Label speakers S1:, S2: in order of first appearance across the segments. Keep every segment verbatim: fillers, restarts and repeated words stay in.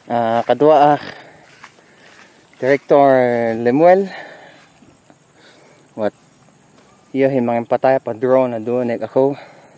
S1: Uh, kadua, uh, Director Lemuel. What? Iyo himang patay pa drone na doon ek ako.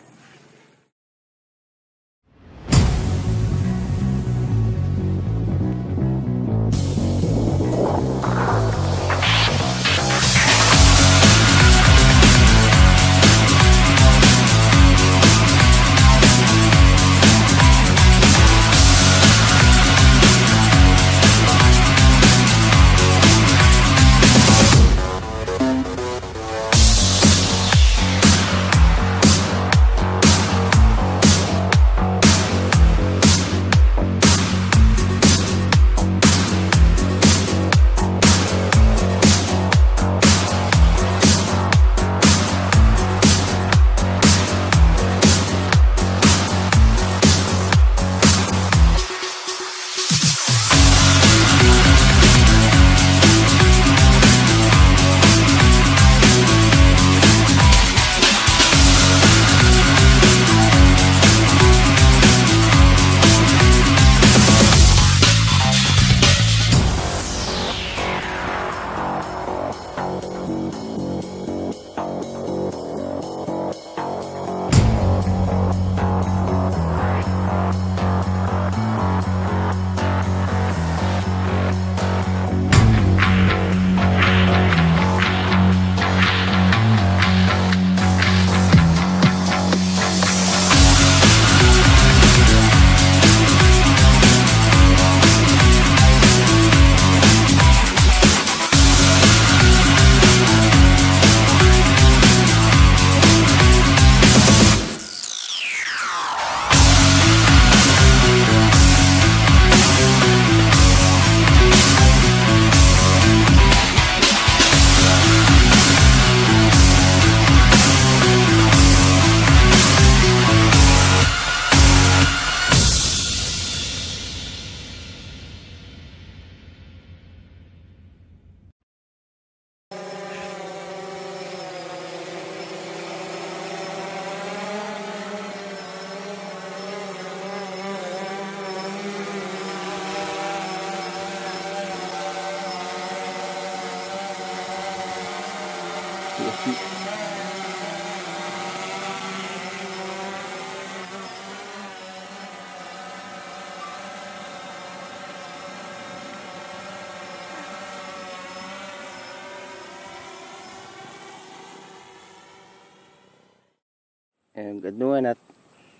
S1: And ganuan at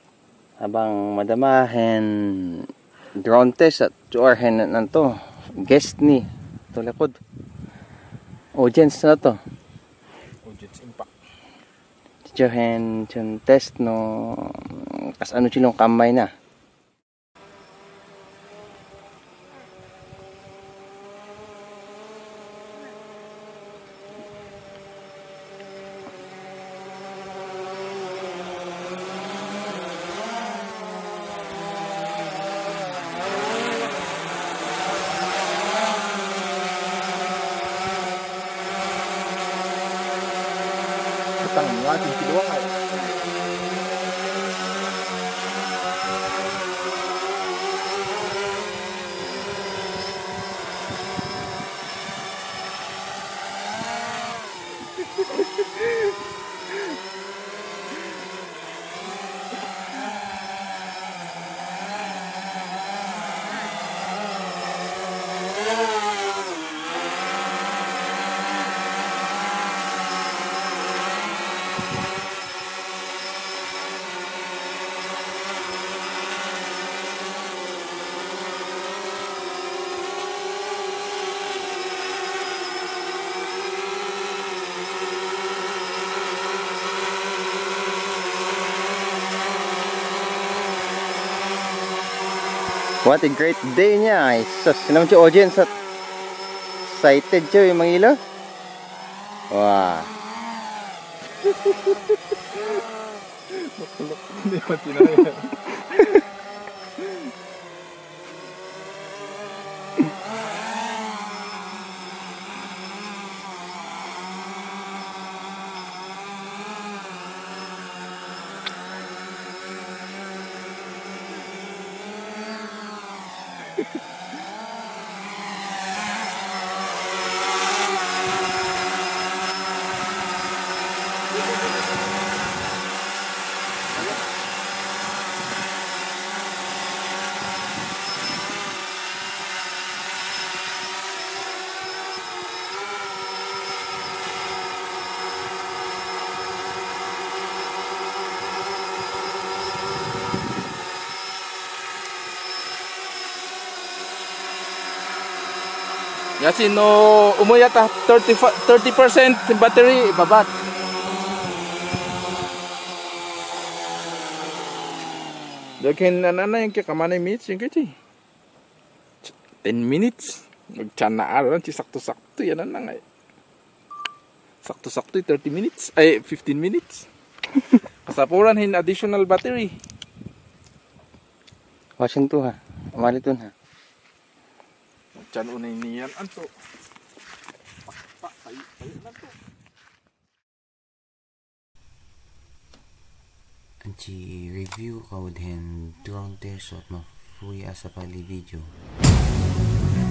S1: habang madamahin drone test at tuarhin na to guest ni to likod audience na to
S2: audience impact
S1: tuarhin chun test no kas ano silong kamay na
S2: tang ng ating kiluwakay.
S1: What a great day niya. Isus, naman siya audience at excited siya yung mga ilo. Wow.
S2: Hindi ko tinaya. Yasin no umuyat ah thirty percent battery babat. Dakin na na yung kamanay minutes yung kiti. ten minutes. Magtiyan na araw lang sakto-sakto yan na nga. Sakto-sakto thirty minutes ay fifteen minutes. Kasapuran hin additional battery.
S1: Wasin to ha. Malitun ha.
S2: Diyan unay niyan anto. Pak tayo tayo na to.
S1: Anci review kau den drone test at ma fui asa pali video.